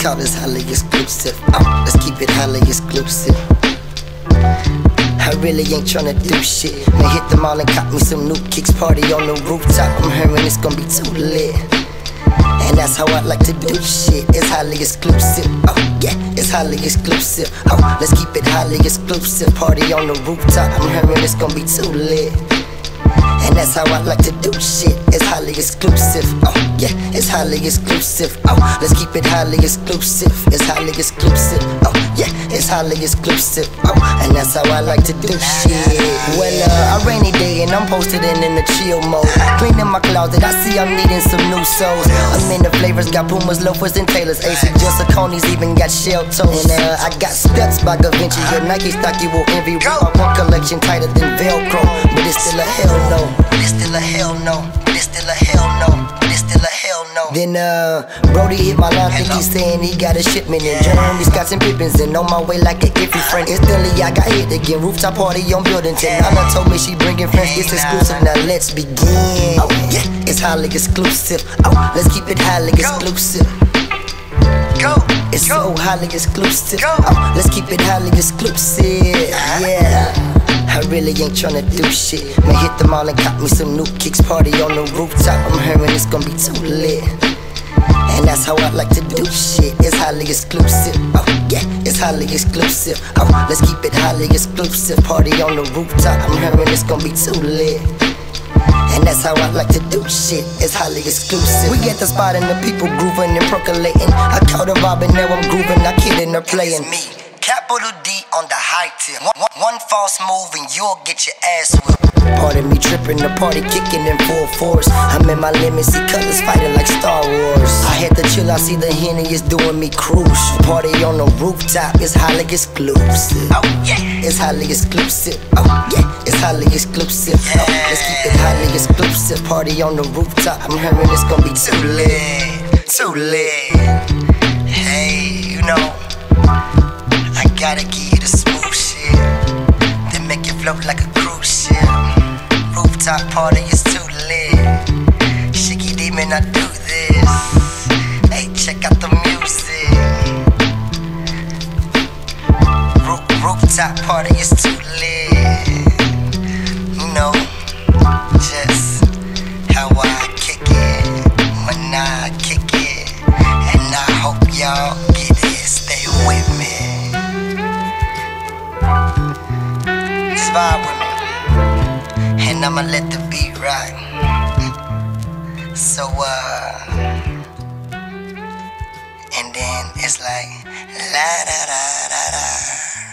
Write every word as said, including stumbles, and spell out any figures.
call this highly exclusive. Oh, let's keep it highly exclusive. I really ain't tryna do shit. Man, hit the mall and cop me some new kicks. Party on the rooftop, I'm hearing it's gonna be too lit. And that's how I like to do shit. It's highly exclusive. Oh yeah, it's highly exclusive. Oh, let's keep it highly exclusive. Party on the rooftop, I'm hearing it's gonna be too lit. And that's how I like to do shit. It's highly exclusive. Oh yeah, it's highly exclusive. Oh, let's keep it highly exclusive. It's highly exclusive. Oh yeah, it's highly exclusive. Oh, and that's how I like to do shit. Well, uh, a rainy day and I'm posted in in the chill mode. Cleaning my closet, I see I'm needing some new souls. I'm in the flavors, got Pumas, loafers, and Taylors. A C just Saucony's, even got shell toes. And uh, I got steps by Da Vinci. Your Nike stock you will envy. My one collection tighter than Velcro, but it's still a hell no. It's still a hell no. It's still a hell no. It's still a hell no. Then uh, Brody hit my line, think he's saying he got a shipment in. Jeremy Scotts and Pippins, and on my way like an iffy friend. Instantly I got hit again. Rooftop party on building ten. Nana told me she bringing friends. It's exclusive. Now let's begin. Oh yeah, it's highly exclusive. Oh, let's keep it highly exclusive. Go. It's so highly exclusive. Oh, let's keep it highly exclusive. Yeah. I really ain't tryna do shit. Man, hit the mall and cop me some new kicks. Party on the rooftop, I'm hearing it's gonna be too lit. And that's how I like to do shit. It's highly exclusive. Oh yeah, it's highly exclusive. Oh, let's keep it highly exclusive. Party on the rooftop, I'm hearing it's gonna be too lit. And that's how I like to do shit. It's highly exclusive. We get the spot and the people grooving and percolating. I caught a vibe and now I'm grooving. Not kidding or playing. It's me, capital D on the high tip. One, one, one false move and you'll get your ass whipped. Pardon me tripping, the party kicking in full force. I'm in my limit, see colors fighting like Star Wars. I had to chill, I see the Henny is doing me crucial. Party on the rooftop, it's highly exclusive. Oh yeah, it's highly exclusive. Oh yeah, it's highly exclusive. Yeah. Oh, let's keep it highly exclusive. Party on the rooftop, I'm hearing it's gonna be too lit, too lit. Hey, you know, I gotta give you the smooth shit that make you float like a cruise ship. Rooftop party is too lit. Shaky demon, I do this. Hey, check out the music. Roof, rooftop party is too lit. You know, just how I kick it when I kick it. And I hope y'all get it. Stay with me. Just vibe with me. And I'ma let the beat rock. So uh and then it's like la da da da da.